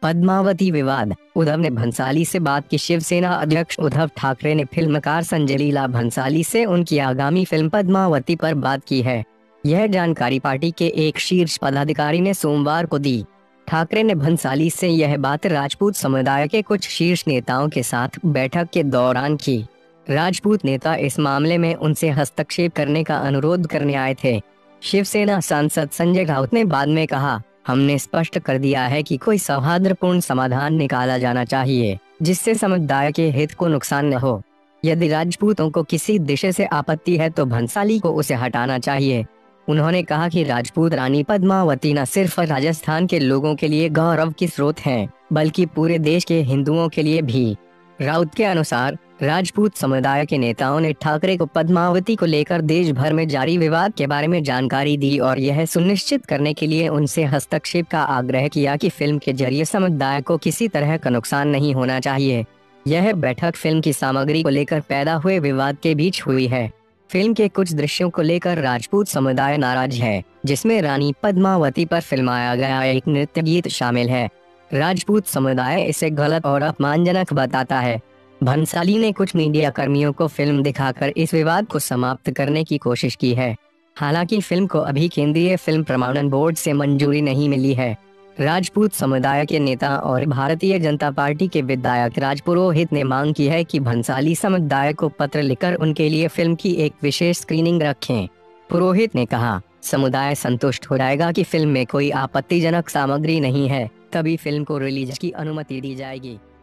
पद्मावती विवाद। उद्धव ने भंसाली से बात की। शिवसेना अध्यक्ष उद्धव ठाकरे ने फिल्मकार संजय लीला भंसाली से उनकी आगामी फिल्म पद्मावती पर बात की है। यह जानकारी पार्टी के एक शीर्ष पदाधिकारी ने सोमवार को दी। ठाकरे ने भंसाली से यह बात राजपूत समुदाय के कुछ शीर्ष नेताओं के साथ बैठक के दौरान की। राजपूत नेता इस मामले में उनसे हस्तक्षेप करने का अनुरोध करने आए थे। शिवसेना सांसद संजय राउत ने बाद में कहा, हमने स्पष्ट कर दिया है कि कोई सौहार्दपूर्ण समाधान निकाला जाना चाहिए जिससे समुदाय के हित को नुकसान न हो। यदि राजपूतों को किसी दिशा से आपत्ति है तो भंसाली को उसे हटाना चाहिए। उन्होंने कहा कि राजपूत रानी पद्मावती न सिर्फ राजस्थान के लोगों के लिए गौरव की स्रोत हैं, बल्कि पूरे देश के हिंदुओं के लिए भी। राउत के अनुसार राजपूत समुदाय के नेताओं ने ठाकरे को पद्मावती को लेकर देश भर में जारी विवाद के बारे में जानकारी दी और यह सुनिश्चित करने के लिए उनसे हस्तक्षेप का आग्रह किया कि फिल्म के जरिए समुदाय को किसी तरह का नुकसान नहीं होना चाहिए। यह बैठक फिल्म की सामग्री को लेकर पैदा हुए विवाद के बीच हुई है। फिल्म के कुछ दृश्यों को लेकर राजपूत समुदाय नाराज है, जिसमें रानी पद्मावती पर फिल्माया गया एक नृत्य गीत शामिल है। राजपूत समुदाय इसे गलत और अपमानजनक बताता है। भंसाली ने कुछ मीडिया कर्मियों को फिल्म दिखाकर इस विवाद को समाप्त करने की कोशिश की है। हालांकि फिल्म को अभी केंद्रीय फिल्म प्रमाणन बोर्ड से मंजूरी नहीं मिली है। राजपूत समुदाय के नेता और भारतीय जनता पार्टी के विधायक राज पुरोहित ने मांग की है कि भंसाली समुदाय को पत्र लिखकर उनके लिए फिल्म की एक विशेष स्क्रीनिंग रखें। पुरोहित ने कहा, समुदाय संतुष्ट हो जाएगा कि फिल्म में कोई आपत्तिजनक सामग्री नहीं है, तभी फिल्म को रिलीज की अनुमति दी जाएगी।